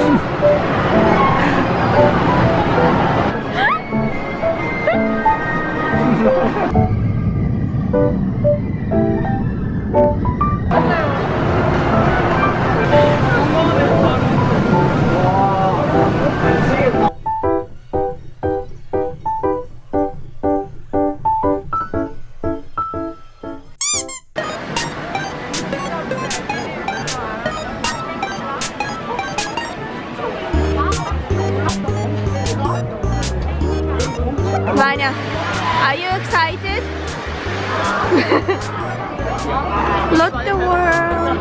Vanya, are you excited? Look the world.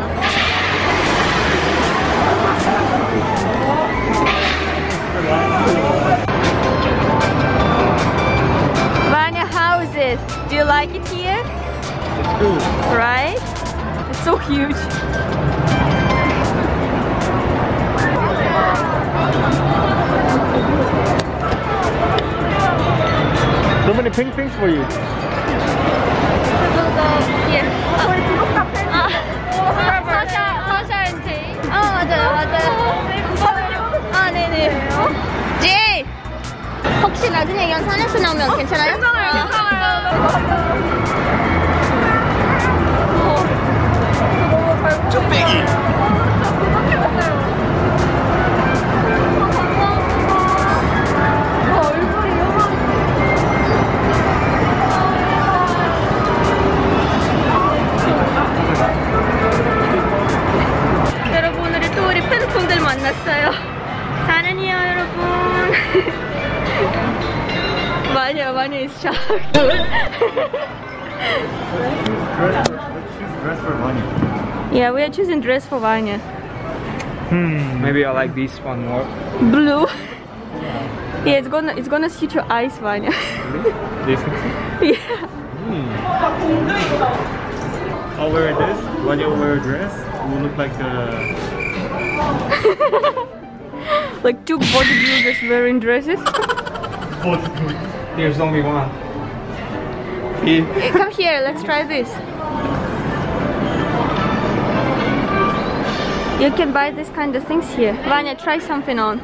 Vanya, how is it? Do you like it here? It's cool. Right? It's so huge. So many pink things for you. 지! 혹시 나중에 연산에서 나오면 괜찮아요? 쭈빼기. 여러분, 오늘 또 우리 팬분들 만났어요. 사랑해요, 여러분. 많이 is shocked. Dress for Vanya. Yeah, we are choosing dress for Vanya. Maybe I like this one more. Blue. Yeah, it's gonna suit your eyes, Vanya. This? Yeah. I'll wear this. Vanya will wear a dress. We'll look like Like two bodybuilders wearing dresses. There's only one. Hey, come here, let's try this. You can buy this kind of things here. Vanya, try something on.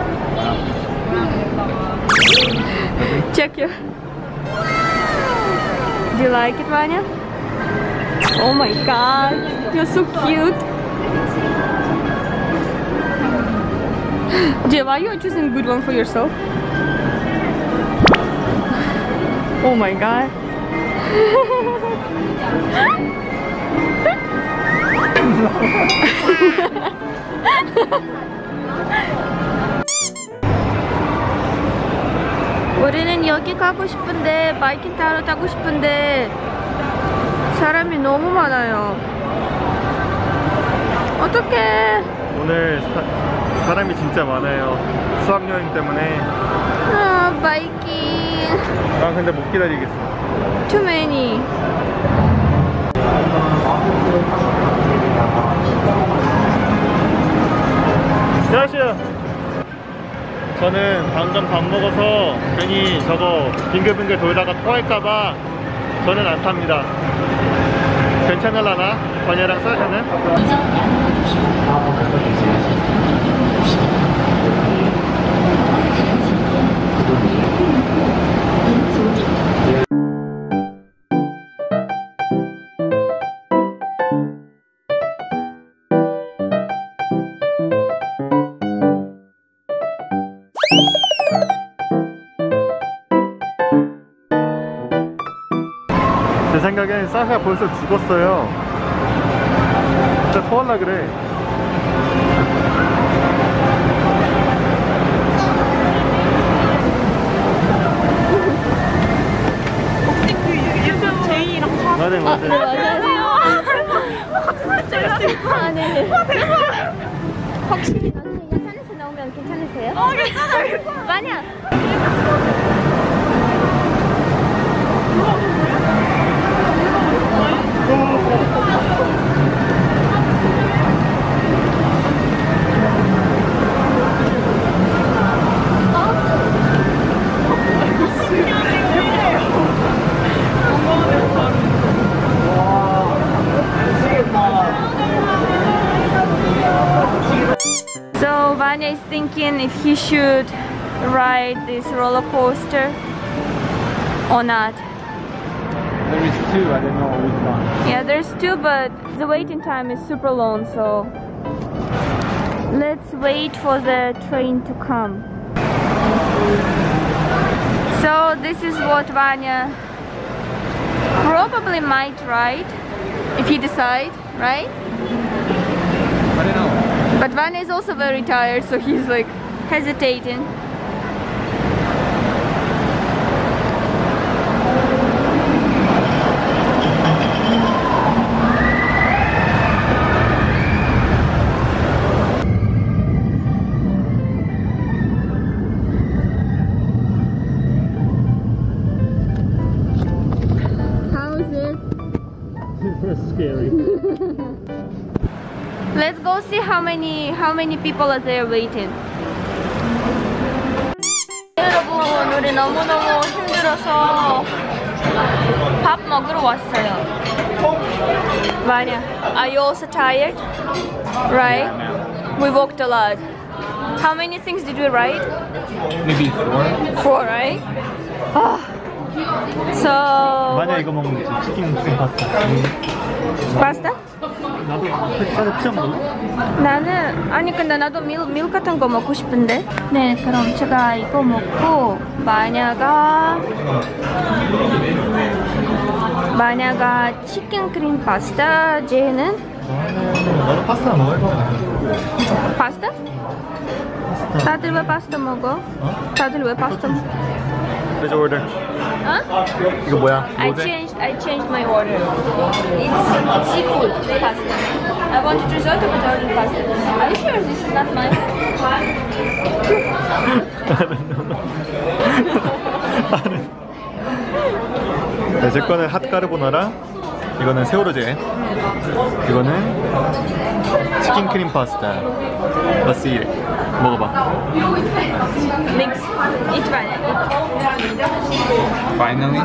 Check your... Do you like it, Vanya? Oh my god, you're so cute. Jay, why are you choosing a good one for yourself? Oh my god. 우리는 여기 가고 싶은데 바이킹 타러 타고 싶은데 사람이 너무 많아요. 어떡해. 오늘 사람이 진짜 많아요. 수학여행 때문에. 아, 바이킹. 난 근데 못 기다리겠어. Too many. 안녕하세요. 저는 방금 밥 먹어서 괜히 저거 빙글빙글 돌다가 토할까봐 저는 안 탑니다. 괜찮을라나? 번이랑 사샤는? 제 생각엔 사샤 벌써 죽었어요. 진짜 토할라 그래. 맞아요. 안녕하세요. 아, 네네. 혹시 나중에 야산에서 나오면 괜찮으세요? 괜찮아요. 마냐. Vanya is thinking if he should ride this roller coaster or not. There is two, I don't know which one. Yeah, there's two, but the waiting time is super long, so let's wait for the train to come. So this is what Vanya probably might ride if he decides, right? I don't know. But Vanya is also very tired, so he's like hesitating. How is it? Super scary. Let's go see how many people are there waiting. 여러분, 우리 너무너무 힘들어서 밥 먹으러 왔어요. Vanya, are you also tired? Right? We walked a lot. How many things did we ride? Maybe 4? 4, right? So 만약 이거 먹으면 되지. 치킨 파스타. 파스타? 나도 피자 먹을래? 나는 아니 근데 나도 밀 같은 거 먹고 싶은데. 네, 그럼 제가 이거 먹고 만약가 치킨 크림 파스타, 쟤는 나도 파스타 먹을 거야. 파스타? 다들 왜 파스타 먹어? 다들 왜 파스타 먹어? Let's order. 어? 이거 뭐야? I changed my order. It's seafood pasta. I wanted risotto but I ordered pasta. Are you sure this is not mine? 네, 제 거는 핫까르보나라, 이거는 새우로제, 이거는 치킨 크림 파스타. 바시일 먹어봐. Mix. Each one. Finally.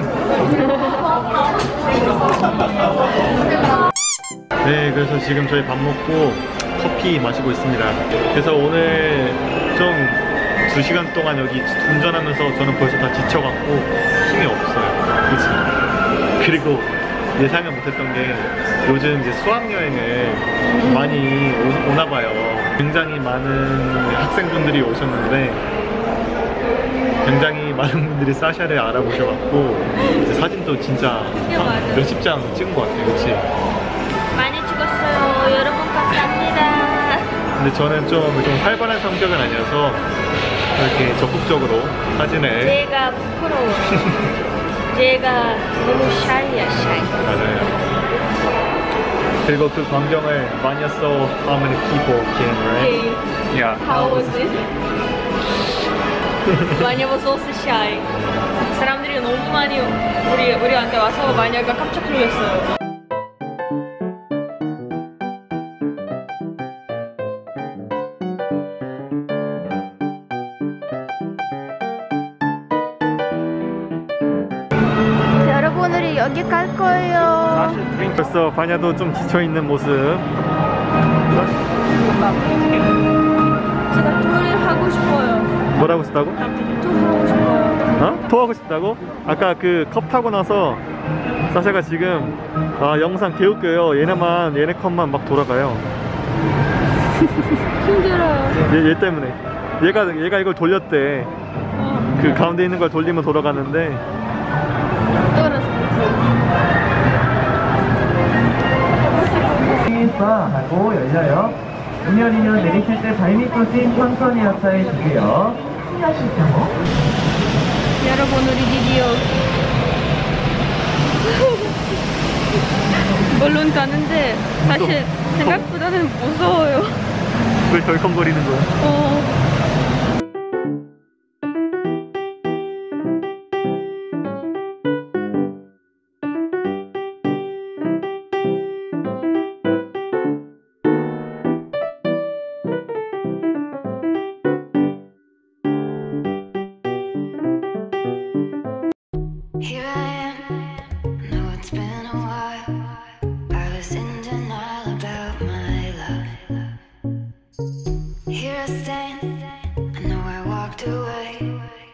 네, 그래서 지금 저희 밥 먹고 커피 마시고 있습니다. 그래서 오늘 좀 2시간 동안 여기 운전하면서 저는 벌써 다 지쳐갖고 힘이 없어요. 그치? 그리고 예상을 못했던 게 요즘 이제 수학여행을 많이 오나봐요. 굉장히 많은 학생분들이 오셨는데 굉장히 많은 분들이 사샤를 알아보셔갖고 이제 사진도 진짜 몇십 장 찍은 것 같아요. 그치? 많이 찍었어요. 여러분 감사합니다. 근데 저는 좀 활발한 성격은 아니어서 이렇게 적극적으로 사진을 제가 부끄러워. 제가 너무 샤이야, 샤이. 맞아요. 그리고 그 광경을 Vanya saw how many people came, right? Yeah. How was it? Vanya was also shy. 사람들이 너무 많이 우리한테 와서 Vanya가 깜짝 놀랐어요. 여러분 우리 여기 갈 거예요. 벌써 바냐도 좀 지쳐있는 모습. 제가 토를 하고 싶어요. 뭐라고 싶다고? 토하고 싶어요. 어? 토하고 싶다고? 아까 그 컵 타고 나서 사샤가 지금 영상 개웃겨요. 얘네 컵만 막 돌아가요. 힘들어요. 얘 때문에 얘가 이걸 돌렸대. 그 가운데 있는 걸 돌리면 돌아가는데 하고 열려요. 운전이면 내리실 때 발밑부심 천천히 하차해 주세요. 신하실 경우 여러분 우리 드디어 물론 가는데 사실 생각보다는 무서워요. 왜 덜컹거리는 거야? Here I am, know it's been a while. I was in denial about my love. Here I stand. walked away.